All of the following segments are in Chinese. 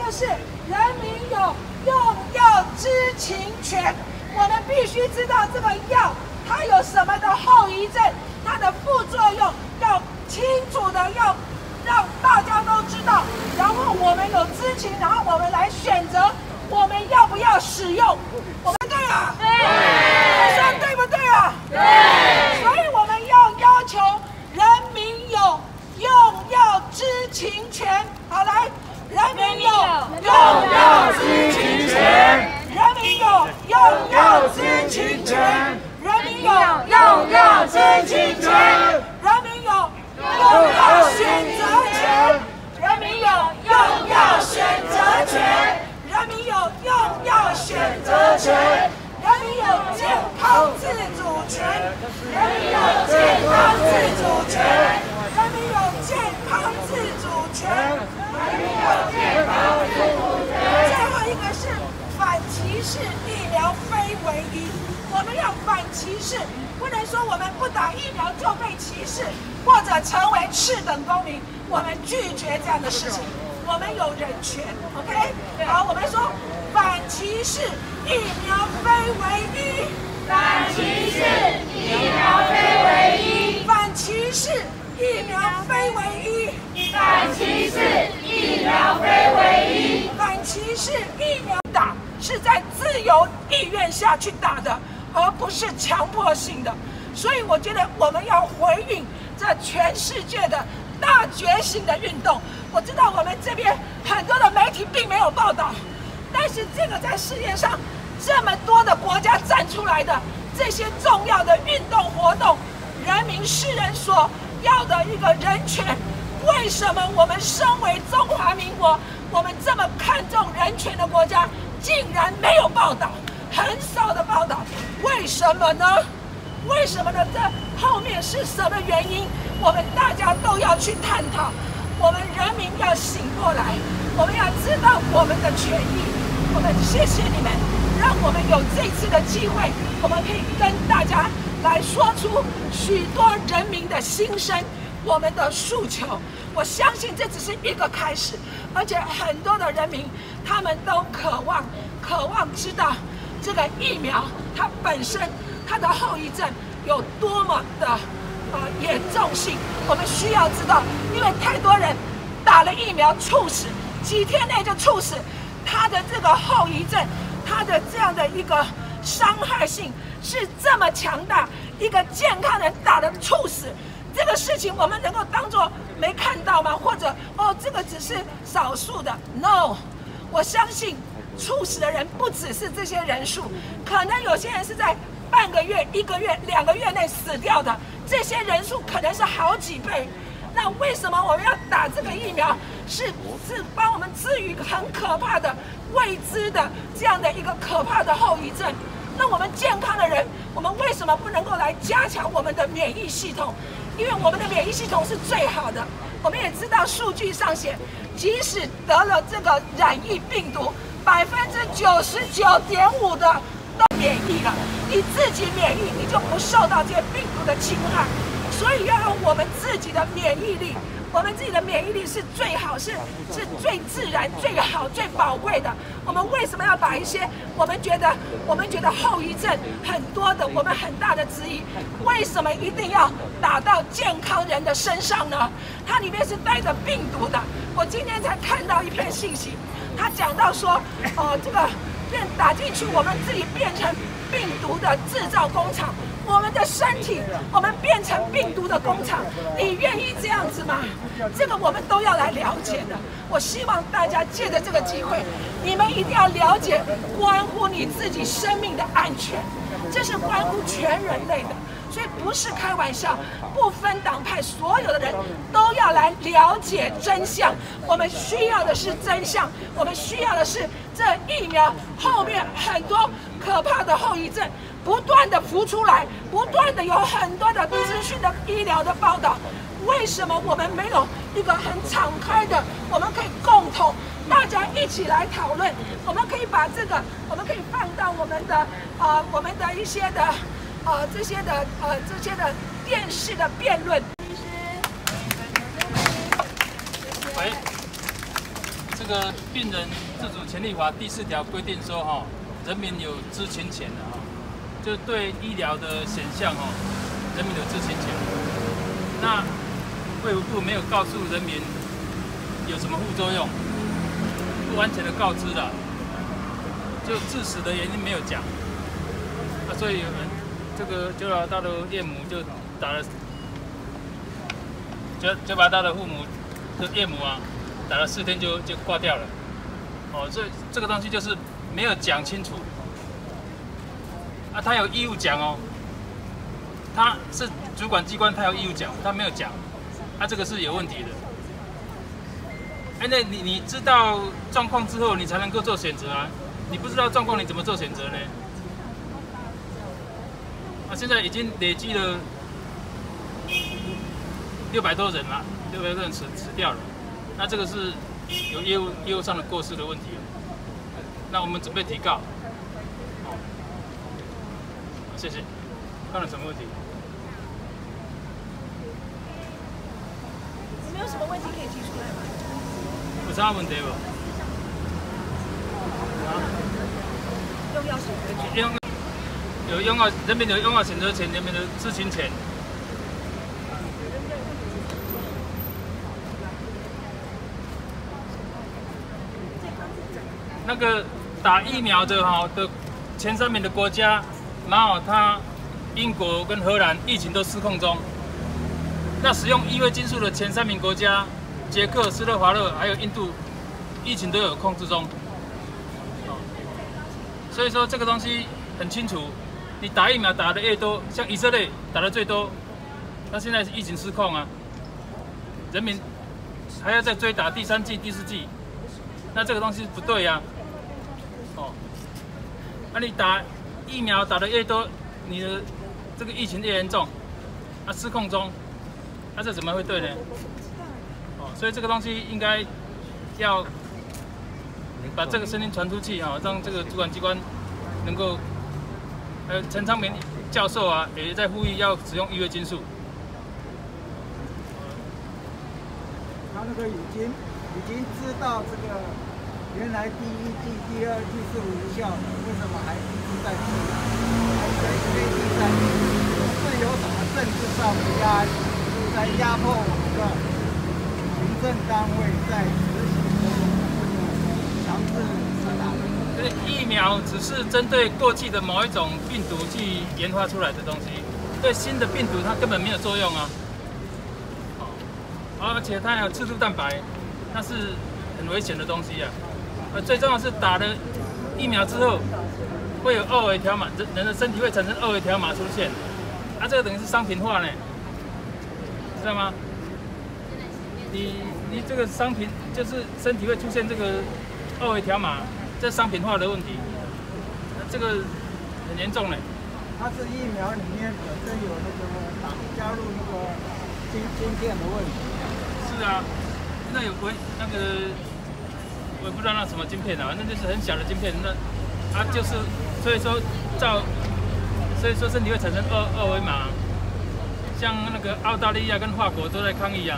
就是人民有用药知情权。我们必须知道这个药它有什么的后遗症，它的副作用要清楚的要让大家都知道，然后我们有知情，然后我们来选择我们要不要使用。我们对啊，对，你说对不对啊？对。所以我们要求人民有用药知情权。好，来，人民有用药知情权，人民有用药知情权，人民有用药知情权，人民有用药选择权，人民有用药选择权，人民有用药选择权，人民有健康自主权，人民有健康自主权，人民有健康自主权，人民有健康自主权。最后一个是反歧视，疫苗非唯一。我们要反歧视，不能说我们不打疫苗就被歧视，或者成为次等公民。我们拒绝这样的事情。我们有人权 ，OK？ 好，我们说反歧视，疫苗非唯一。反歧视，疫苗非唯一。反歧视，疫苗非唯一。反歧视，疫苗非唯一。反歧视，疫苗打是在自由意愿下去打的，而不是强迫性的。所以我觉得我们要回应这全世界的大觉醒的运动。我知道我们这边很多的媒体并没有报道，但是这个在世界上这么多的国家站出来的这些重要的运动活动，人民世人所要的一个人权，为什么我们身为中华民国，我们这么看重人权的国家，竟然没有报道，很少的报道？为什么呢？为什么呢？这后面是什么原因？我们大家都要去探讨。我们人民要醒过来，我们要知道我们的权益。我们谢谢你们，让我们有这次的机会，我们可以跟大家来说出许多人民的心声，我们的诉求。我相信这只是一个开始，而且很多的人民他们都渴望知道这个疫苗它本身它的后遗症有多么的严重性。我们需要知道，因为太多人打了疫苗猝死，几天内就猝死，它的这个后遗症，它的这样的一个伤害性是这么强大，一个健康人打了猝死，这个事情我们能够当作没看到吗？或者这个只是少数的 ？No， 我相信猝死的人不只是这些人数，可能有些人是在半个月、1个月、2个月内死掉的，这些人数可能是好几倍。那为什么我们要打这个疫苗？是帮我们治愈很可怕的未知的这样的一个可怕的后遗症。那我们健康的人，我们为什么不能够来加强我们的免疫系统？因为我们的免疫系统是最好的。我们也知道数据上写，即使得了这个染疫病毒，99.5%的都免疫了，你自己免疫，你就不受到这些病毒的侵害。所以要用我们自己的免疫力，我们自己的免疫力是最好，是最自然、最好、最宝贵的。我们为什么要把一些我们觉得后遗症很多的，我们很大的质疑，为什么一定要打到健康人的身上呢？它里面是带着病毒的。我今天才看到一篇信息，他讲到说，这个打进去，我们自己变成病毒的制造工厂。我们的身体，我们变成病毒的工厂，你愿意这样子吗？这个我们都要来了解的。我希望大家借着这个机会，你们一定要了解，关乎你自己生命的安全，这是关乎全人类的。所以不是开玩笑，不分党派，所有的人都要来了解真相。我们需要的是真相，我们需要的是这疫苗后面很多可怕的后遗症不断的浮出来，不断的有很多的资讯的医疗的报道。为什么我们没有一个很敞开的，我们可以共同大家一起来讨论？我们可以把这个，我们可以放到我们的一些的这些的电视的辩论。 这这个病人自主权利法第4条规定说，人民有知情权的就对医疗的选项人民有知情权。那卫福部没有告诉人民有什么副作用，不完全的告知了，就致死的原因没有讲。所以这个就把他的岳母就打了，就把他的父母的岳母打了4天就挂掉了。所以这个东西就是没有讲清楚。他有义务讲他是主管机关，他有义务讲，他没有讲，这个是有问题的。那你知道状况之后，你才能够做选择啊！你不知道状况，你怎么做选择呢？现在已经累积了600多人了，600多人死掉了。那这个是有业务上的过失的问题。那我们准备提告。谢谢。看了什么问题？ 你们有什么问题可以提出来吗？ 有啥问题不？ 用药选择权。 有人民有用药选择权，人民的知情权。那个打疫苗的的前3名的国家，然后英国跟荷兰疫情都失控中。那使用异味金属的前3名国家，捷克、斯洛伐克还有印度，疫情都有控制中。所以说这个东西很清楚。你打疫苗打的越多，像以色列打的最多，那现在疫情失控啊，人民还要再追打第3剂、第4剂，那这个东西不对呀。那你打疫苗打的越多，你的这个疫情越严重，失控中，这怎么会对呢？所以这个东西应该要把这个声音传出去让这个主管机关能够。陈昌明教授也在呼吁要使用异味金属。 他那个已经知道这个原来第1剂、第2剂是无效的，为什么还一直在吃？还在推第3剂？是有什么政治上的压力，在压迫我们的行政单位在执行这个强制施打的？ 疫苗只是针对过去的某一种病毒去研发出来的东西，对新的病毒它根本没有作用而且它还有刺突蛋白，那是很危险的东西最重要是打了疫苗之后，会有2维条码，人的身体会产生2维条码出现，这个等于是商品化呢，知道吗？你这个商品就是身体会出现这个2维条码。这商品化的问题，这个很严重嘞。 它是疫苗里面本身有那个加入那个晶片的问题。 是啊，那有那个我也不知道那什么晶片反正就是很小的晶片，那就是所以说身体会产生二维码，像那个澳大利亚跟法国都在抗议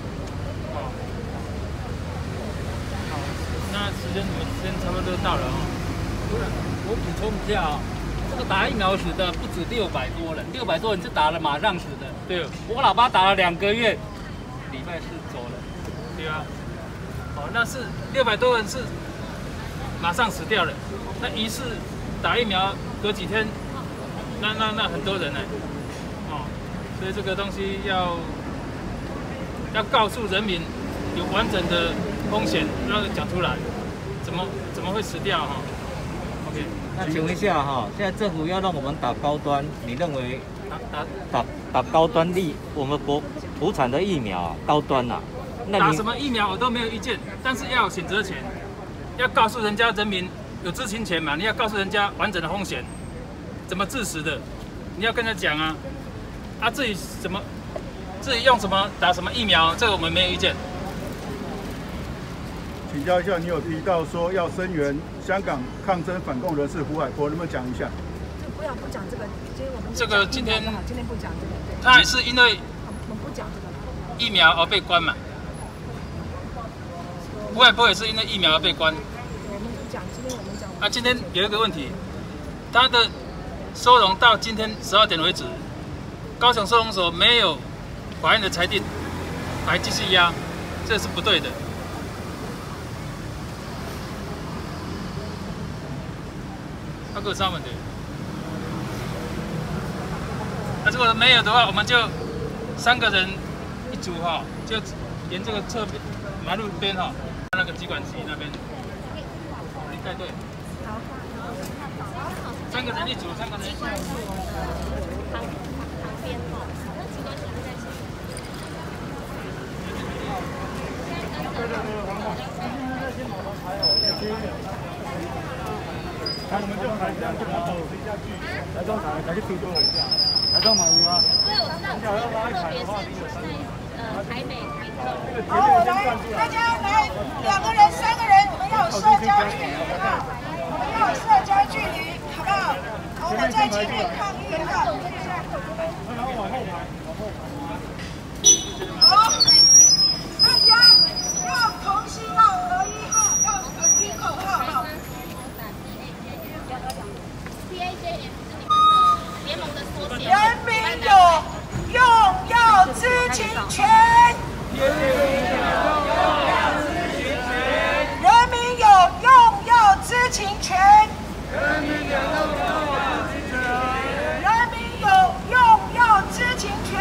那时间差不多到了我补充一下这个打疫苗死的不止600多人，600多人是打了马上死的。 对， 我老爸打了2个月，礼拜4走了。 对啊，那是600多人是马上死掉了，那疑似打疫苗隔几天，那很多人呢，所以这个东西要告诉人民有完整的风险要讲出来，怎么会死掉？OK。 那请问一下现在政府要让我们打高端，你认为打高端我们国产的疫苗高端那打什么疫苗我都没有意见，但是要有选择权，要告诉人家人民有知情权嘛，你要告诉人家完整的风险，怎么致死的，你要跟他讲至于用什么打什么疫苗，这个我们没有意见。 请教一下，你有提到说要声援香港抗争反共人士胡海波，能不能讲一下？ 不讲这个，今天我们这个今天不讲这个。 他也是因为我们不讲这个疫苗而被关嘛。 胡海波也是因为疫苗而被关。 我们讲今天我们讲。 啊，今天有一个问题，他的收容到今天12点为止，高雄收容所没有法院的裁定，还继续押，这是不对的。他给我上门的。那如果没有的话，我们就3个人一组哈，就沿这个侧边马路边哈，那个疾管局那边，你带队。好。3个人一组，3个人一组。旁边哈，那疾管局在前面。 那我们就海这样就跑回家去，来中场再去推多一下，来中马屋啊。 所以我知道，特别是在台北、台中。 好，来，大家来，2个人、3个人，我们要有社交距离哈，我们要有社交距离，好不好？好，我们在前面抗议哈。好，大家要同心，要合一哈，要听口号哈。 PAJM 是你们的联盟的缩写。 人民有用药知情权。人民有用药知情权。人民有用药知情权。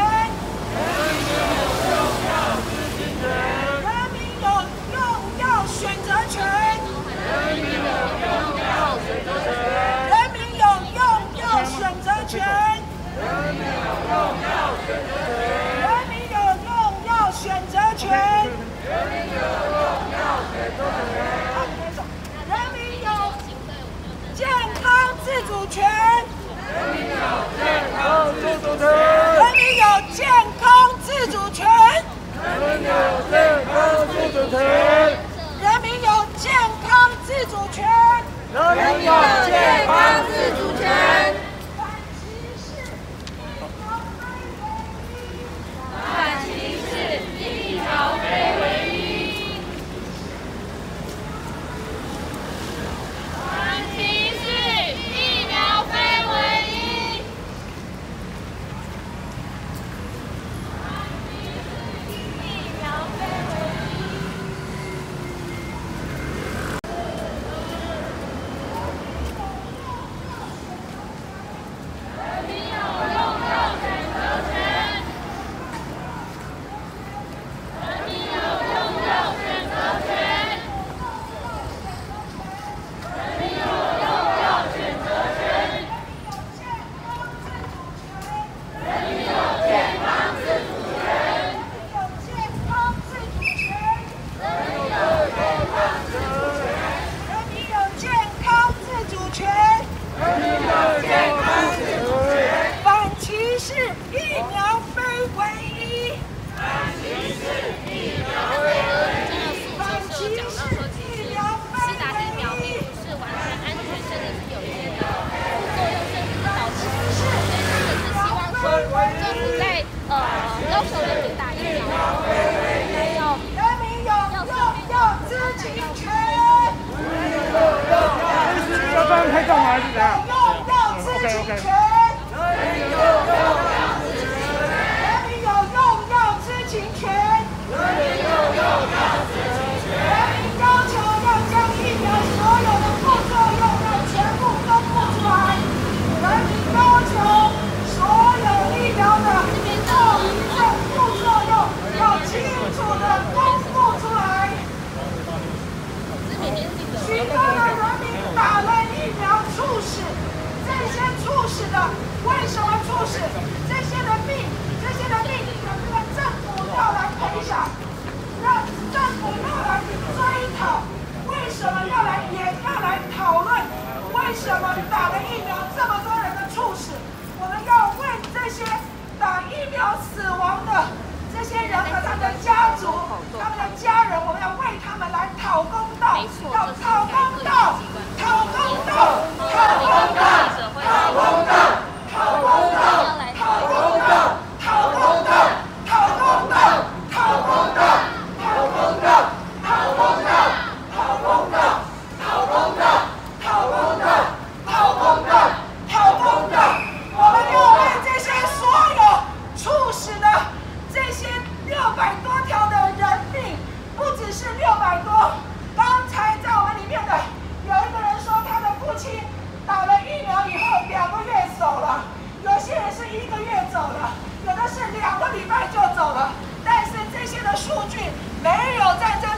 人民有用药选择权。人民有用药选择权。人民有用药选择权。人民有用药选择权。人民有用药选择权。人民有用药选择权。人民有健康自主权。人民有健康自主权。人民有健康自主权。人民有健康自主权。人民有健康自主权。人民有健康自主权。反歧视，疫苗非唯一。 反歧视，疫苗非唯一。疫苗非唯一。人民有用药选择权。人民有用药选择权。人民有用药选择权。人民有健康自主权。 健康自主权。 人民有健康自主权。 人民有健康自主权。 人民有健康自主权。 反歧视，疫苗非唯一。 反歧视，疫苗非唯一。这个诉求是有讲到说，其实施打疫苗并不是完全安全，甚至是有一些的副作用，甚至是导致死亡。所以这个是希望说，政府在要求人民打疫苗，还有人民有用药知情权。 要不然拍照吗？还是怎样？ 用药知情权。人民有用药知情权。人民有用药知情权。人民有用药知情权。人民要求要将疫苗所有的副作用要全部公布出来。人民要求所有疫苗的后遗症、副作用要清楚的公布出来。许多的人民打了疫苗猝死，这些猝死的为什么猝死？这些的病能不能政府要来赔偿？让政府要来追讨？为什么要来讨论？为什么打了疫苗这么多人的猝死？我们要为这些打疫苗死亡的这些人和他们的家族、他们的家人，我们要为他们来讨公道，要讨公道，讨公道，讨公道，讨公道，讨公道，讨公道，讨公道，讨公道，讨公道，讨公道，讨公道。 没有在这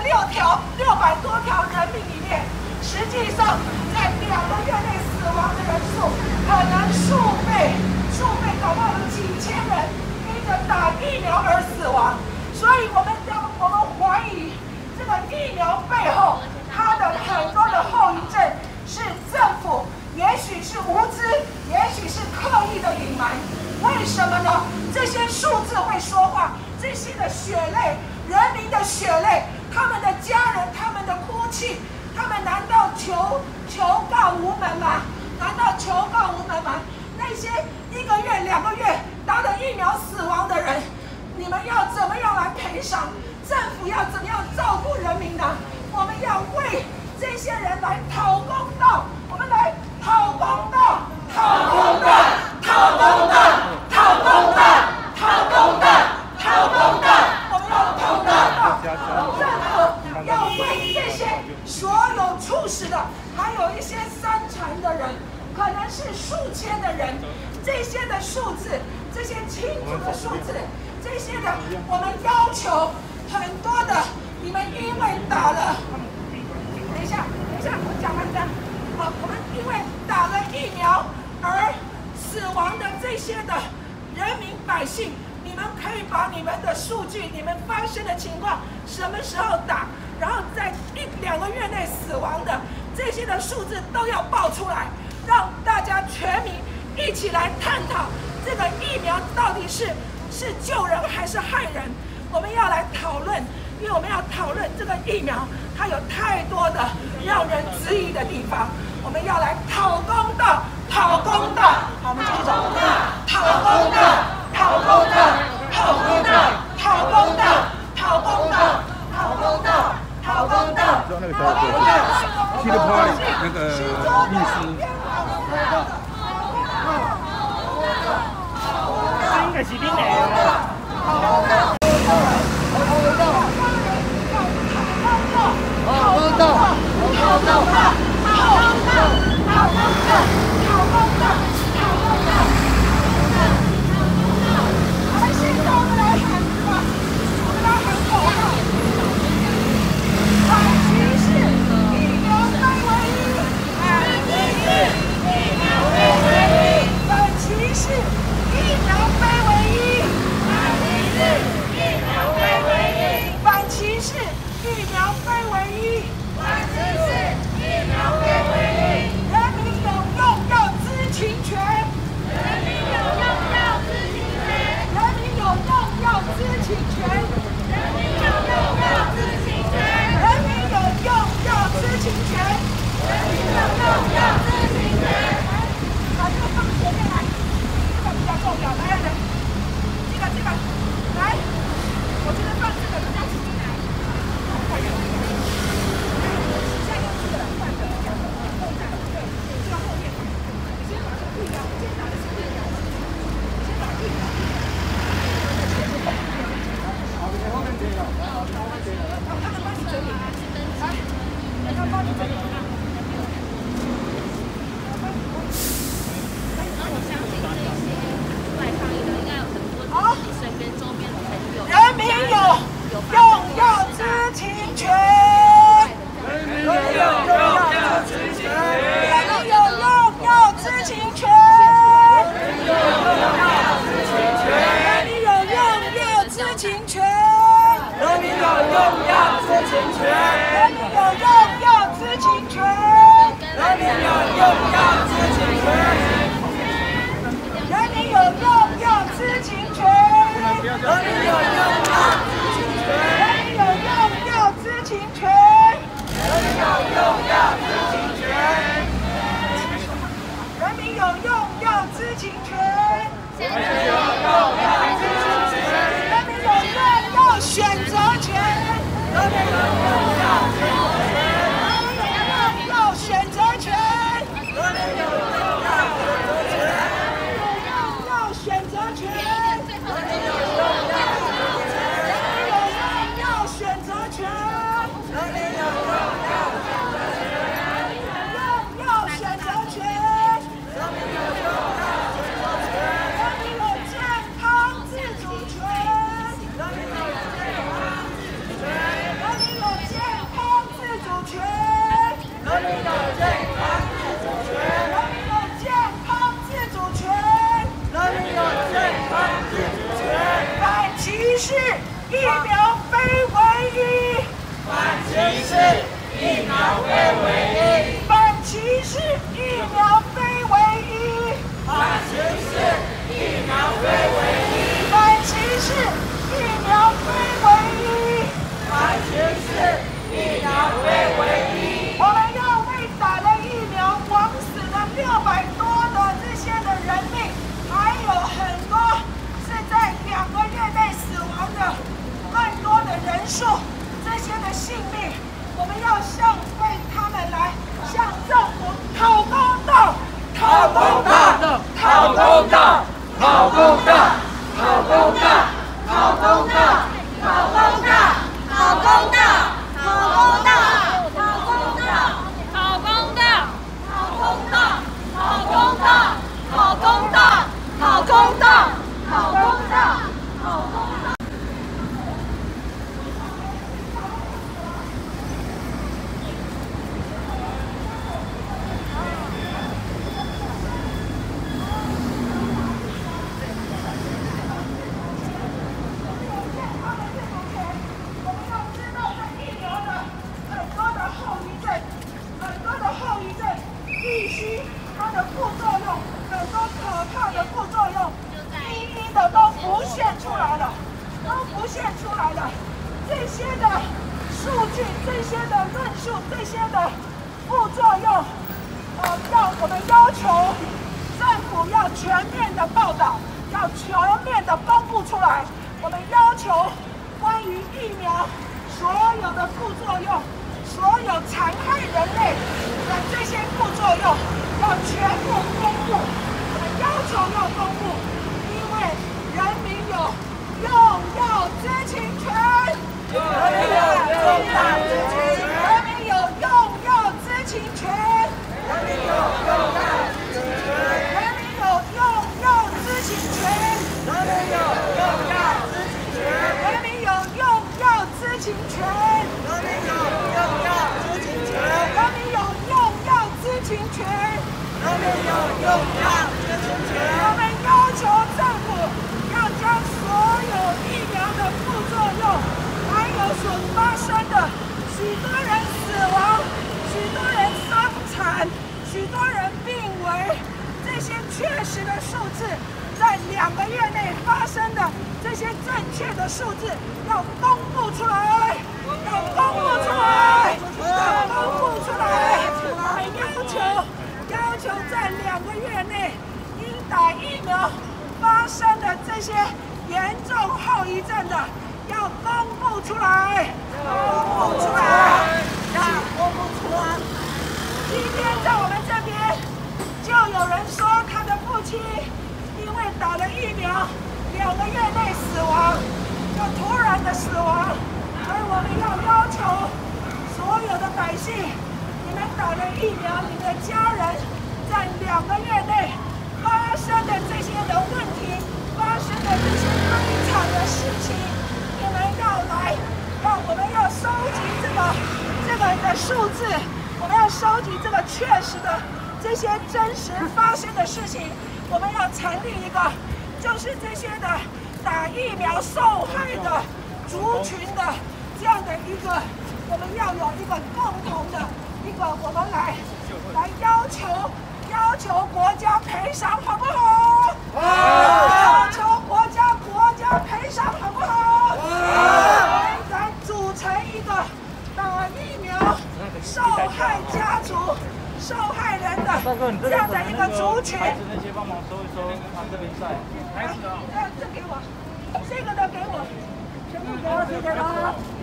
600多条人命里面，实际上在2个月内死亡的人数可能数倍，搞不好有几千人因着打疫苗而死亡。所以我们怀疑这个疫苗背后，它的很多的后遗症是政府也许是无知，也许是刻意的隐瞒。为什么呢？这些数字会说话，这些的血泪，人民的血泪，他们的家人，他们的哭泣，他们难道求告无门吗？难道求告无门吗？那些1个月、2个月打了疫苗死亡的人，你们要怎么样来赔偿？政府要怎么样照顾人民呢？我们要为这些人来讨公道，我们来讨公道，讨公道，讨公道，讨公道，讨公道，讨公道，我们要讨公道。政府要为这些所有猝死的，还有一些3残的人，可能是数千的人，这些的数字，这些清楚的数字，这些的，我们要求很多的，你们因为打了，等一下，我讲完的，我们因为打了疫苗而死亡的这些的人民百姓，你们可以把你们的数据，你们发生的情况，什么时候打，然后在1、2个月内死亡的这些的数字都要报出来，让大家全民一起来探讨这个疫苗到底是救人还是害人。我们要来讨论，因为我们要讨论这个疫苗，它有太多的让人质疑的地方。我们要来讨公道，讨公道。好，我们继续走。讨公道，讨公道，讨公道，讨公道，讨公道，讨公道，讨公道。 知道那个小姐去的派那个律师。 应该是恁的。 人疫苗非唯一。我们要为打了疫苗枉死的600多的这些的人命，还有很多是在2个月内死亡的更多的人数，这些的性命，我们要为他们来向政府讨公道，讨公道，讨公道，讨公道，讨公道，讨公道，讨公道，讨公道，讨公道，讨公道， 讨公道， 讨公道，讨公道，讨公道，讨公道，讨公道，讨公道。必须它的副作用，很多可怕的副作用，一一的都浮现出来了，这些的数据，这些的论述，这些的副作用，我们要求政府要全面的报道，要全面的公布出来。我们要求关于疫苗所有的副作用，所有残害人类的这些副作用要全部公布，我们要求要公布，因为人民有用药知情权，人民有用药知情权，人民有用药知情权，人民有用药知情权，人民有用药知情权，人民有用药知情权，人民有用药知情权，人民有用药知情权，人民有用药知情权，人民有用药知情权。我们要求政府要将所有疫苗的副作用，还有所发生的许多人死亡、许多人伤残、许多人病危，这些确实的数字，在2个月内发生的这些正确的数字要公布出来，要公布出来，要公布出来。我们要求在2个月内，因打疫苗发生的这些严重后遗症的，要公布出来，公布出来，要公布出来。今天在我们这边，就有人说他的父亲因为打了疫苗，2个月内死亡，就突然的死亡，所以我们要求所有的百姓，你们打了疫苗，你的家人在2个月内发生的这些的问题，发生的这些悲惨的事情，你们要来，我们要收集这个的数字，我们要收集这个确实的这些真实发生的事情，我们要成立一个，就是这些的打疫苗受害的族群的这样的一个，我们要有一个共同的一个，我们来要求国家赔偿，好不好？要求国家赔偿，好不好？来组成一个打疫苗受害家族、受害人的这样的一个族群。 那些帮忙收一收，他这边在。 这给我，这个的给我，全部给我，谢谢啊。